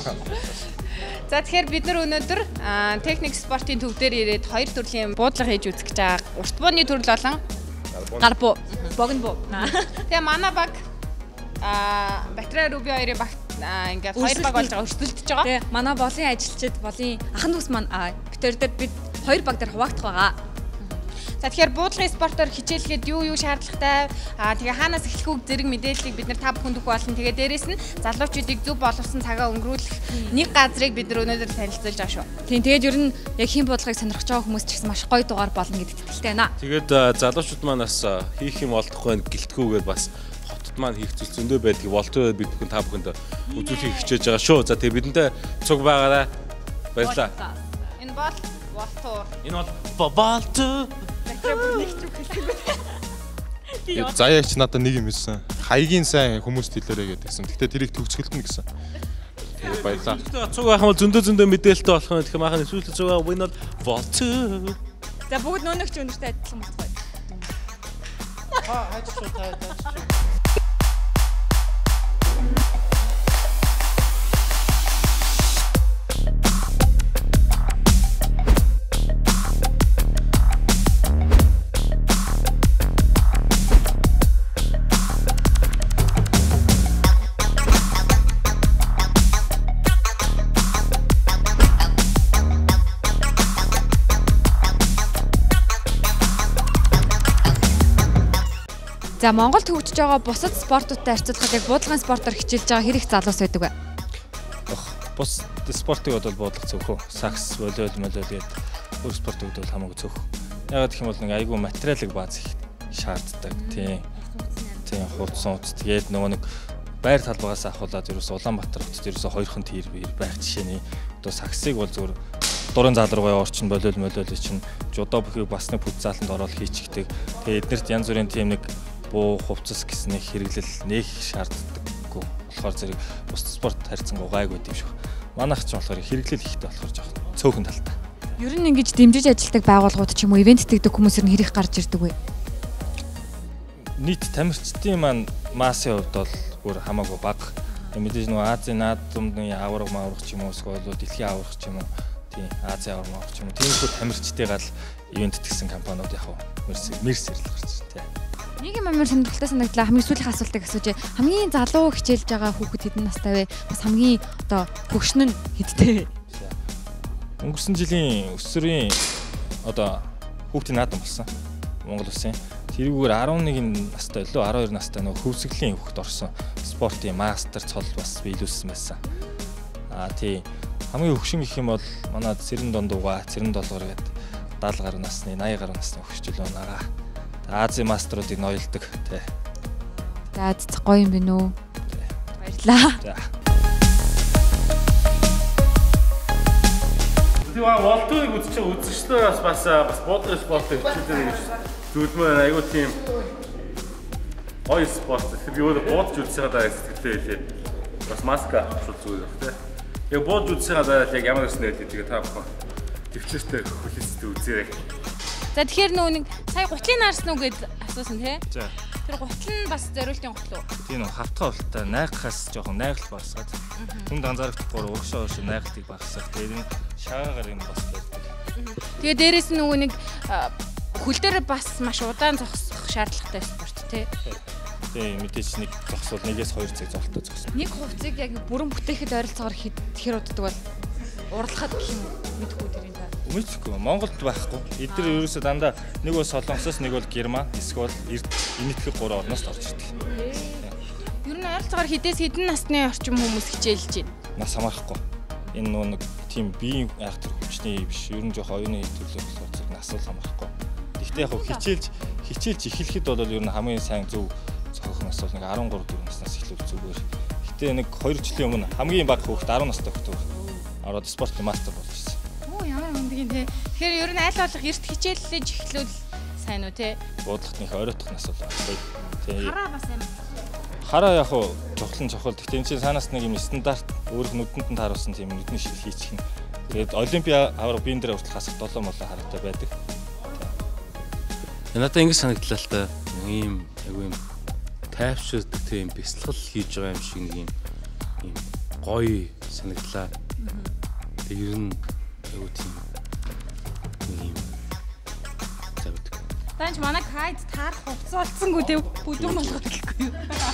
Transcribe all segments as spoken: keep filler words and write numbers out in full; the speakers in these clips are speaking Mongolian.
За тэгэхээр бид нар өнөөдөр техник спортын төв дээр ирээд хоёр төрлийн буудлага хийж үзэх гэж байгаа. Урт бууны төрөл болон гар буу, богино буу. Тэгээ манай баг а Батраа Руби хоёрын баг ингээд хоёр баг болж байгаа өрсөлдөж байгаа. Тэгээ манай болын ажилчид, болын ахын дүүс маань бид хоёр дээр бид хоёр баг дээр хуваагдах байгаа. За тэгэхээр буудлагын спортоор хичээлгээд юу юу шаардлагатай аа тэгээ хаанаас эхлэх үг зэрэг мэдээллийг бид нар та бүхэнд өгөх болно. Тэгээ дээрэс нь залуучуудыг зөв боловсон цагаа өнгөрүүлэх нэг газрыг бид нар өнөөдөр танилцуулж байгаа шүү. Тийм тэгээд ер нь яг хин буудлагыг сонирхож байгаа хүмүүс ч гэсэн маш гоё дугаар болно гэдэгт итгэлтэй байна. Тэгээд залуучууд маань бас хийх юм олдохгүй гэлтгүүгээд бас хотод маань хийх зүйл зөндөө байдгийг болтоо бид бүхэн та бүхэнд үзүүлэхийг хичээж байгаа шүү. За тэгээ бидэнтэй цуг байгаарай. Баярлалаа. Энэ бол болтуур. Энэ бол болтуур. Заяач надад нэг юм хэлсэн. Хаягийн сайн хүмүүст хэлээрэй гэдгийгсэн. Гэхдээ тэрийг төгсгөлтнө гэсэн. Тэгээ баярлаа. Цуг байх юм бол зөндөө зөндөө мэдээлэлтэй болох юм. Тэгэхээр махын эсвэл цуг аа win болтуур. За бүгд нөөнөгч өнөртэй адилхан болцгоо. Аа хайж шүү таа хайж шүү. За Монголд хөгжиж байгаа бусад спортуудтай харьцуулахад яг буудлагын спортоор хичээлж байгаа хэрэг залуус байдаг вэ? Бус спортыг бол буудлах зөвхөн сакс, волейбол, волейбол гэдэг өөр спортууд бол хамаагүй зөвхөн. Ягаад гэх юм бол нэг айгүй материалыг бааз их шаарддаг. Тийм. Тийм хурдсан утас. Тэгээд нөгөө нэг байр талбайгаас ахуулаад ерөөсө Улаанбаатар хотод ерөөсө хоёрхан тир байх жишээний одоо саксыг бол зөвхөн дурын зал руугаа орчин волейбол, волейбол чинь жудо бүхийг бас нэг футзаланд ороод хийчихдэг. Тэгээд эднэрт янз бүрийн тийм нэг буу хувцас гэсний хэрэглэл нэг шаарддаггүй болохоор зэрэг бус спорт харьцангуй гайгүй юм шиг. Манайх ч болохоор хэрэглэл ихтэй болохоор жоох цөөхөн талтай. Ер нь ингэж дэмжиж ажилтдаг байгууллагууд ч юм уу ивент тэгдэг хүмүүс ер нь хэрэг гарч ирдэг вэ? Нийт тамирчдын маань массын хувьд бол бүр хамаагүй бага. Мэдээж нөгөө Азийн наадмын аварга мааврах ч юм уу эсвэл дэлхийн аварга ч юм уу тийм Азийн аварга мааврах ч юм уу тиймэрхүү тамирчдын гал ивент тэгсэн компаниуд яг мерс мерсэр л гарч байна тийм. Нэг юм амар сонирхолтой санагдлаа. Хамгийн сүүлийн асуултыг асууж. Хамгийн залуу хичээлж байгаа хүүхэд хэдэн настай вэ? Бас хамгийн одоо хөгшин нь хэдтэй вэ? Өнгөрсөн жилийн өсвөрийн одоо хүүхдийн наадам болсон. Монгол улсын. Тэрүүгээр арван нэг настай лөө арван хоёр настай нөгөө хөвсгөлийн хүүхэд орсон. Спортын мастер цол бас биелүүлсэн байсан. Аа тий. Хамгийн хөгшин гэх юм бол манай Цэрэн Дондууга, Цэрэн Долгор гэдэг даатал гаруй насны, наяа гаруй насны хөгшчл байна. Азийн мастеруудыг ноёлдог тий. За цэцэг гоё юм бэ нүү. Баярлаа. За. Това волтыг үзчих үзэгчдээ бас бас бас буудлын спортыг хичээлээ гэж зүудмээр айгуу тийм гоё спорт. Тэр юу буудж үзсээр даа сэтгэлтэй байлээ. Бас маска авах зүгээр тий. Яг буудж үзсээр даа яг ямар гэсэн нэр гэдэг та бүхэн төвчөртэй хөлөстэй үзээрэй. За тэгэхээр нөө нэг сая гутлын наарсан уу гэд асуусан тий. За. Тэр гутал нь бас зориултын гутал уу? Тийм үү хавтгай болтой найхахаас жоохон найгалт багсгаад. Хүнд анзаарахгүй угшаа уушаа найгалтыг багсах. Тэгээд энэ шаагаагаар юм бас байдаг. Тэгээ дээрэс нь нөгөө нэг хөл дээр бас маш удаан зогсох шаардлагатай спорт тий. Тийм мэдээч нэг зогсвол нэгээс хоёр цаг зогсолтой зогсно. Нэг хувцсыг яг бүрэн бүтээхэд ойролцоогоор хэр уддаг бол уралхад гэх юм мэдгүй тэрийн та. Мэдгүй Монголд байхгүй. Эдгээр ерөөсөө дандаа нэг бол Солонгосоос нэг бол Герман эсвэл энэтхэг гурван орноос орж ирдэг. Ер нь ойролцоогоор хідээс хэдэн насны орчим хүмүүс хичээлж байна? Нас хамаарахгүй. Энэ нөө нэг тийм биеийн айхтар хүчний биш. Ер нь жоох оюуны төлөв болохоор зэрэг нас бол хамаарахгүй. Гэхдээ яг хичээлж хичээлж эхлэхэд бол ер нь хамгийн сайн зөв цохох нас бол нэг арван гурав дөрөв наснаас эхлүүл зүгээр. Гэтэ нэг хоёр жилийн өмнө хамгийн бага хүүхэд арван настай хүүхэд ороод спортын мастер болж ирсэн. Оо ямар өндгийн те. Тэгэхээр ер нь аль болох эрт хичээллэж эхлүүл сайн уу те? Буудлахт нэг оройтох нас бол гоё. Тэ. Хараа бас юм. Хараа яг хуу чухлын чухал. Гэхдээ энэ чинь санаас нэг юм стандарт өөр нүдэнд нь тааруулсан тийм нүдний шил хийчих юм. Тэгээд олимпиа авраг биен дээр хүртэл хасах долоо молоо хараатай байдаг. Надад ингэ санагдлаа л та. Ийм айгүй юм тайвширдаг тийм бяцлал хийж байгаа юм шиг нэг юм ийм гоё санагдлаа. Тэг ер нь айгуу тийм нэг юм завд. Таанч манай кайд таарах хувцас болцсонгүй тэг бүдүүн болгох гэхгүй юу?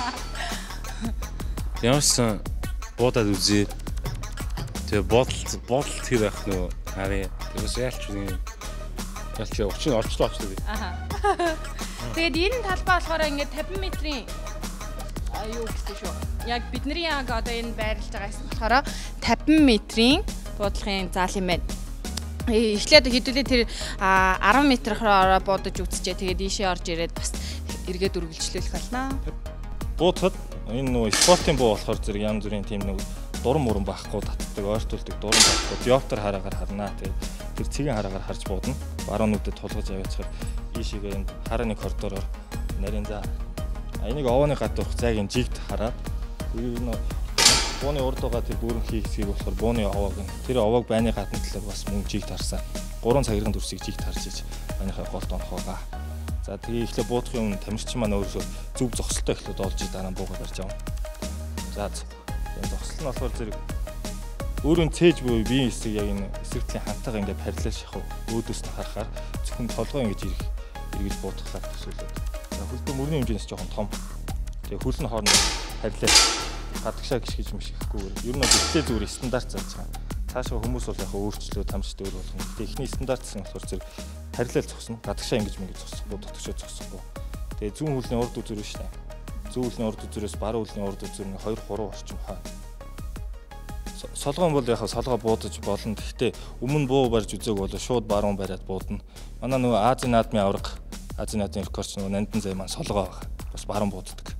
Ямарсан буудаад үзье. Тэгээ бодол бодол тэр ах нөө харъя. Тэгээс ялч нэг ялч очиж орчлоо очлоо. Аха. Тэгээд энэ талбай болохоор ингээд тавин метрийн юу гэсэн шүү. Яг бидний яг одоо энэ байрлаж байгаас болохоор тавин метрийн буудлахын зал юм байна. Эхлээд хэдүүлээ тэр арван метрээр буудаж үзчихээ. Тэгээд ийшээ орж ирээд бас эргээд үргэлжлүүлэх болно. Буудахад энэ нөгөө спортын буу болохоор зэрэг янз бүрийн тийм нэг дуран муран байхгүй татдаг, ойртуулдаг дуран байхгүй. Диоптер хараагаар харнаа. Тэгээд тэр цэгийн хараагаар харж буудана. Баруун нүдэд тулгаж аваачаар ийшээгээ энэ харааны коридороор нарийн за энийг овооны гадуурх зайгийн жигт хараад энэ бууны урд байгаа тэр бүрэнхий хэсгийг болохоор бууны овоог нь тэр овоог байны гадна талаар бас мөн жигт харсан. Гурван цагирган дүрсийг жигт харж иж манийхаа голд онох байгаа. За тэгээ ихлэ буудахын өмнө тамирчин маань өөрөө зүв зогсолтой ихлэ доолж дараа нь буугаад гарч явна. За энэ зогсол нь болохоор зэрэг өөрөө цээж буй биеийн хэсэг яг энэ эсрэгтлийн хантайгаа ингээд параллел шахав өөдөөс нь харахаар зөвхөн толгой ингэж ирэх эргэж буудахаар төсөөлөд. За хөлбөр мөрний хэмжээс жоохон том. Тэгээ хөл нь хоорондоо параллел гадагшаа гიშ гэж мишгэхгүй. Ер нь бэлтээ зүгээр стандарт зааж байгаа. Цаашаа хүмүүс бол яг өөрчлөлөө тамжтай өөр болгоно. Тэгээ эхний стандарт гэсэн болохоор зэрэг параллел зогсно. Гадагшаа ингэж мэгэж зогсохгүй, дотгошоо зогсохгүй. Тэгээ зүүн хөлний урд үзүүр шүү дээ. Зүүн хөлний урд үзүүрээс баруун хөлний урд үзүүр нь хоёр гурван орчим хаа. Солгоон бол яг солгоо буудаж болно. Гэхдээ өмнө буу барьж үзээг бол шууд баруун бариад буудана. Манай нөгөө Азийн наадмын авраг, Азийн наадмын рекордч нөгөө Нандин зай маань солгоо байгаа. Бас баруун бууддаг.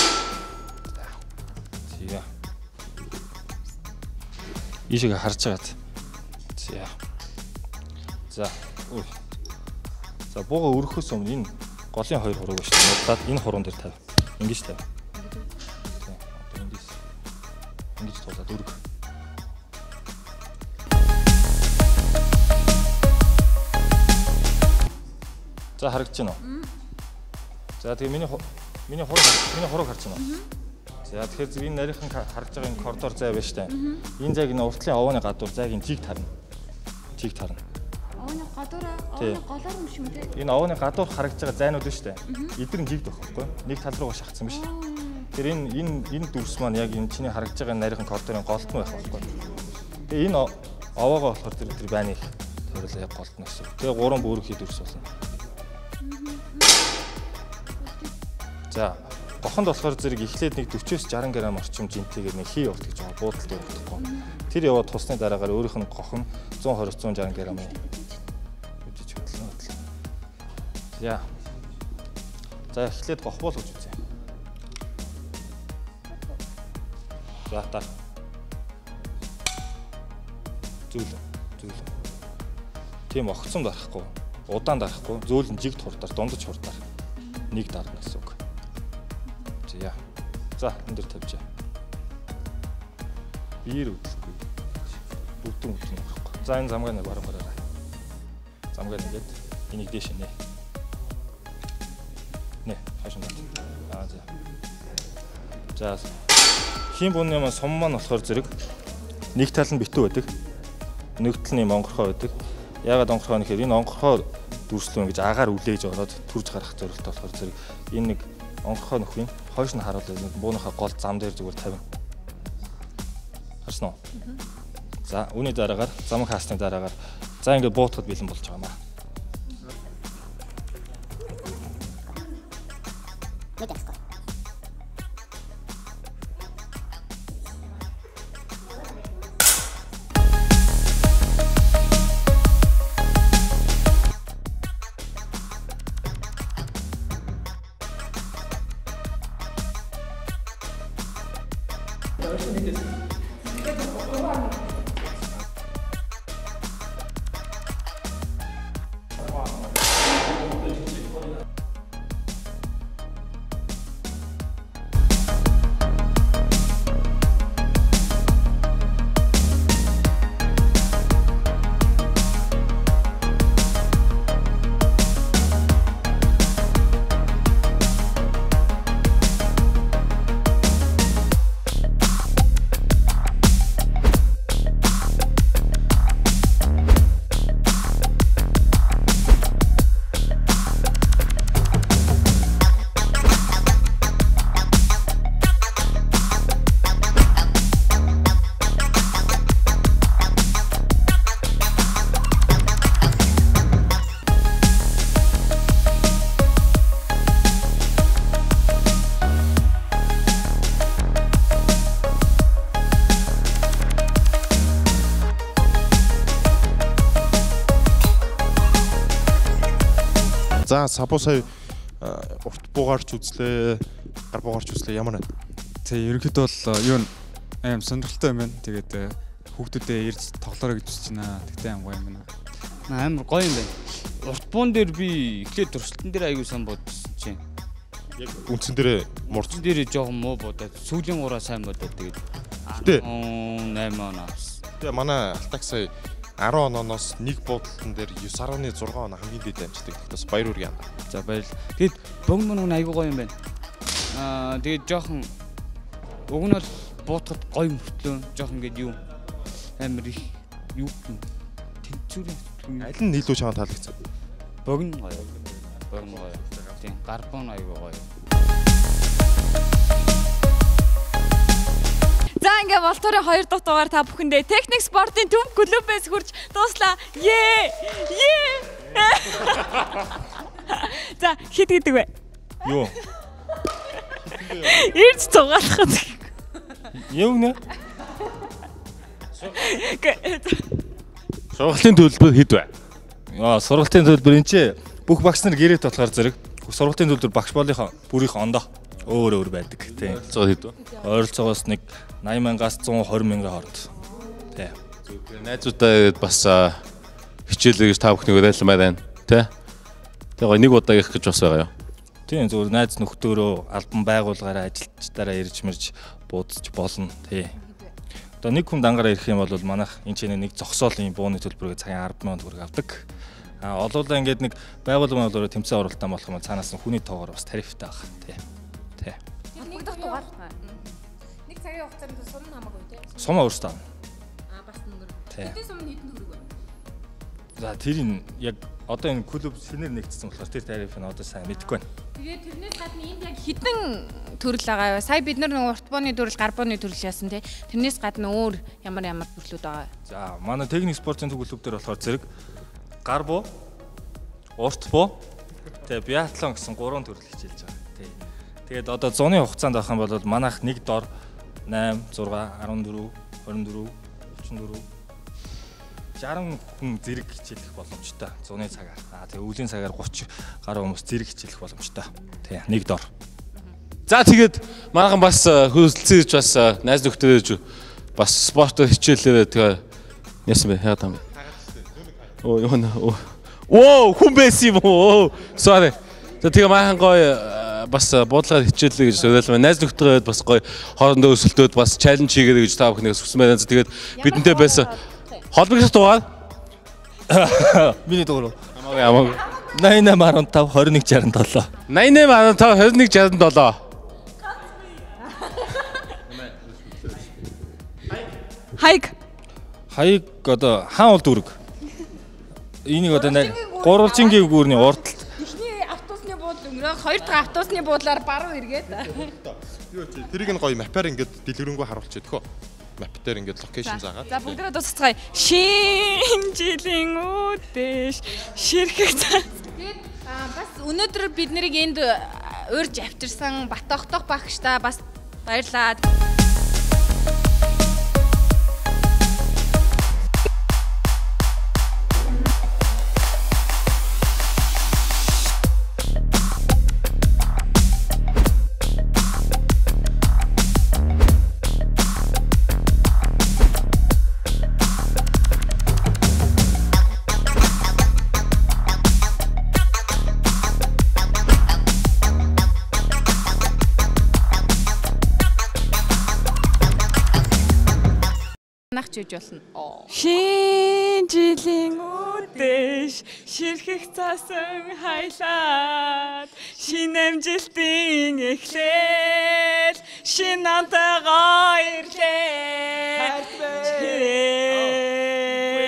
Зя. Ишиг харж байгаад. Зя. За. Ой. За бууга өрөхөөс өмнө энэ голын хоёр хурууг шүү дээ. Удаад энэ хуруун дээр тавь. Ингэж тавь. За. Одоо эндээс ингэж туулаад өргөх. За харагдаж байна уу? За тэгээ миний миний хураг миний хураг харж байна уу? За тэгэхээр зөв энэ нарийнхан харагдж байгаа энэ коридор зай байна штэ. Энэ зайг энэ уртлын овооны гадуур зайгийн жиг тарна. Жиг тарна. Овооны гадуураа овооны голоор юм шүү дээ. Энэ овооны гадуур харагдж байгаа зайнууд байна штэ. Эдгээр нь жигд байх байхгүй. Нэг тал руугаа шахацсан биш. Тэр энэ энэ энэ дүрс маань яг энэ чиний харагдж байгаа нарийнхан коридорын голд нь байх байхгүй. Тэгээ энэ овоогоо болохоор тэр тэр байныг тойруулаа яг голд нь гэсэн. Тэгээ гурван бүрхий дүрс болно. За гохонд болохоор зэрэг эхлээд нэг дөрвөөс шаран грамм орчим жинтэйгээр нэг хий урт гэж байгаа буудалд явагдахгүй. Тэр яваад тусны дараагаар өөрийнх нь гохон зуун хорвоц зуун шаран грамм үдиж хөдлөн хөдлөн. За. За эхлээд гох бол гэж үзье. За та. Зүйл. Зүйл. Тийм огцом дарахгүй. Удаан дарахгүй. Зөөлөн жигт хурдаар дундаж хурдаар нэг дарна гэсэн үг. За. За энэ дээр тавьжаа. Биер үдлэхгүй. Бүтэн бүтэн байхгүй. За энэ замгаа нэг баруун гараарай. Замгаа нэгээд энийг дээш нэ. Нэ, хашин бат. Аа за. За. Хин бууны маань сум маань болохоор зэрэг нэг тал нь битүү байдаг. Нэг тал нь онгорхоо байдаг. Яагаад онгорхоо нэхээр энэ онгорхоо дүрслүү ингэж агаар үлээж ороод төрж гарах зорилготой болохоор зэрэг энэ нэг онгорхоо нөхөхийн хойш нь харуулдаг бууныхаа гол зам дээр зүгээр тавина. Харсан уу? За үүний дараагаар замыг хаасны дараагаар за ингэ буутахад бэлэн болж байгаа юм аа. За сабуу сая урт буугаарч үзлээ, гар буугаарч үзлээ ямар байна? Тэгээ ерөнхийдөө бол юу аим сонирхолтой юм байна. Тэгээд хүүхдүүдээ ирж тоглоорой гэж үзэж байна. Тэгтээ аим гоё юм байна. Амар гоё юм байна. Урт буун дээр би эхлээд туршилтан дээр аягүй сан бодсон чинь. Яг үндсэн дээр мурцсан дээр жоохон муу бодоод сүүлийн гураа сайн бодоод тэгээд eight оноос. Тэгээ манай Алтак сая ten оноос нэг буудалтан дээр nine point six он хамгийн дэд амждаг. Бас баяр үргэн. За баярлалаа. Тэгээд богн мөн аягүй гоё юм байна. Аа тэгээд жоохон уг нь бол буутахад гоё мөртлөө жоохон ингээд юу амар их юу тэнцвэрийн аль нь илүү чамд таалагдсан? Богн гоё. Богн гоё. Тийм гарбон аягүй гоё. За ингээ Волтурын хоёр дахь дугаар та бүхэндээ Техник спортын төв клубээс хурж дууслаа. Ее! Ее! За хэд гэдэг вэ? Юу? Ирж цугаалахад. Юу нэ? Сургалтын төлбөр хэд вэ? Аа, сургалтын төлбөр энэ чи бүх багш нар гэрээт болохоор зэрэг сургалтын төлбөр багш болынхоо бүрийнх ондоо өөр өөр байдаг. Тийм. Ойролцоогоо хэд вэ? Ойролцоогоос нэг eighty мянгаас one hundred мянган хооронд. Тийм. Тэгээ найзуудаа бас хичээлээ гэж та бүхнийг уриалмаар байна. Тэ? Тэгээ нэг удаа их гэж бас байгаа юу? Тийм зүгээр найз нөхдөөрөө албан байгууллагаараа ажилчдаараа ирж мэрж буудаж болно. Тийм. Одоо нэг хүн дангаараа ирэх юм бол манайх энэ ч нэг зогсоолын бууны төлбөрөөр цагийн ten thousand төгрөг авдаг. А олуулаа ингээд нэг байгууллагын болоор тэмцээн оролтоо болох юм цаанаас нь хүний тоогоор бас тарифтай байгаа. Тийм. Тийм. Нэг дахь дугаар. Нэг цагийн хугацаанд сум хамаагүй тий. Сум өөртөө. Аа бас нэг. Тийм. Тэд сум хэдэн төгрөг вэ? За тэрийг яг одоо энэ клуб шинээр нэгдсэн болохоор тэр тариф нь одоо сайн мэдэхгүй байна. Тэгээд тэрнээс гадна энд яг хэдэн төрөл байгаа вэ? Сая бид нар нэг урт бооны төрөл, гар бооны төрөл яасан тий. Тэрнээс гадна өөр ямар ямар төрлүүд байгаа вэ? За манай техник спортын клуб дээр болохоор зэрэг гар буу, урт буу, тэгээ биатлон гэсэн гурван төрөл хичээлж байгаа. Тий. Тэгээд одоо зуны хугацаанд авах юм бол манайх нэг дор eight, six, fourteen, twenty-four, thirty-four sixty хүн зэрэг хичээлэх боломжтой зуны цагаар. Аа тэгээ өвлийн цагаар thirty гаруй хүмүүс зэрэг хичээлэх боломжтой. Тий, нэг дор. За тэгээд манайхан бас хөлцсөн гэж бас найз нөхдөж бас спорт хичээлээ тэгээ яасан бэ? Яагаад юм бэ? Оо юу нэ? Оо хүн байсан юм уу? Sorry. Тэгээ манайхан гоё бас буудлаар хичээлээ гэж уриалмаа. Найз нөхдөд бас гоё хоорондоо өсөлтөөд бас чаленж хийгээрэй гэж та бүхнээс хүссэн байна. Тэгээд бидэнтэй байсан холбогдох дугаар миний дугаар хамаагүй хамаагүй ninety-eight five twenty-one sixty-seven ninety-eight five twenty-one sixty-seven Хайг. Хайг одоо хаан бол дүрэг. Энийг одоо гурвалжингийн гүүрний урдталт. Эхний автобусны буудлын өнгөрөө хоёр дахь автобусны буудлаар баруун эргээд. Тэрийг нь гоё мапаар ингээд дэлгэрэнгүй харуулчих тэгэхөө. Map дээр ингээд локейшн заагаад. За бүгдээ дуусцгаая. Шин жилийн үдэш ширхэг цаа. Тэгээд бас өнөөдөр бид нарыг энд урьж авчирсан Батохтох багштай бас баярлалаа. Нахчиж болно. Шин жилийн үдэш ширхэг цаасан хайлаад шин амжилтын эхлэл шин антайгаа ирлээ.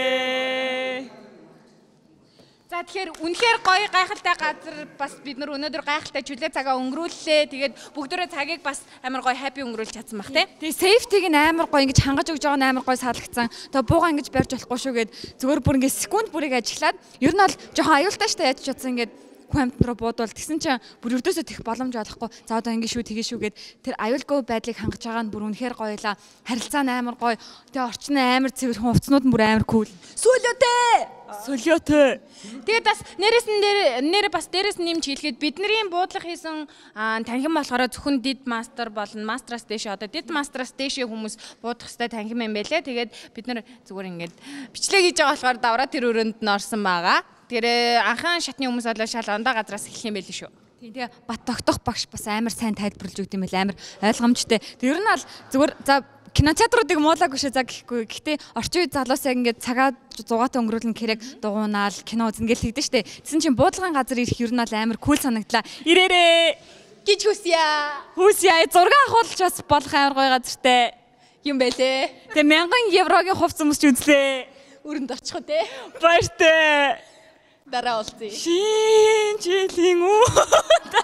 За тэгэхээр үнэхээр гоё гайхалтай газар бас бид нар өнөөдөр гайхалтай чөлөө цагаа өнгөрүүллээ. Тэгээд бүгдөө цагийг бас амар гоё хаппи өнгөрүүлж чадсан баг тий. Тэгээ сейфтиг нь амар гоё ингэж хангаж өгж байгаа нь амар гоё саалгацсан. Тэгээ буугаа ингэж барьж болохгүй шүү гэд зүгээр бүр ингэ секунд бүрийг ажиглаад ер нь бол жоохон аюултай штэ яаж чадсан ингээд хүн амт руу буудвал тэгсэн чинь бүр өрдөөсөө тех боломж олохгүй. За одоо ингэ шүү тэгээ шүү гэд тэр аюулгүй байдлыг хангаж байгаа нь бүр үнэхээр гоёла. Харилцаа нь амар гоё. Тэгээ орчин нь амар цэвэр, хувцснууд нь бүр амар кул. Сүлөөтэй. Сүлөөтэй. Тэгээд бас нэрээс нь нэр бас дээрээс нь нэмж хэлэхэд бидний буудлага хийсэн танхим болохоор зөвхөн дид мастер болон мастераас дэше одоо дид мастераас дэше хүмүүс буудах хэвээр танхим юм байлээ. Тэгээд бид нар зүгээр ингээд бичлэг хийж байгаа болохоор давраа тэр өрөөнд нь орсон байгаа. Тэр анхан шатны хүмүүс болоо шал ондоо газраас эхлэх юм байл шүү. Тэгээ бат тогтох багш бас амар сайн тайлбарлаж өгд юм байл амар ойлгомжтой. Тэр нь бол зүгээр за кинотеатруудыг муулаагүй шүү за гэхгүй. Гэхдээ орчин үед залуус яг ингээд цагаа зугаатай өнгөрүүлэн хэрэг дугуунаал кино үзэн гэл тэгдэж штэ. Тэсэн чинь буудлагын газар ирэх ер нь бол амар кул санагдлаа. Ирээрээ гэж хүсье. Хүсье. Зураг авахулж бас болох амар гоё газартай юм байлээ. Тэгээ мянган еврогийн хувц өмсч үзлээ. Өрөнд очих уу те. Баяртай. Дараа уулзъя. Шинэ жилийн үү.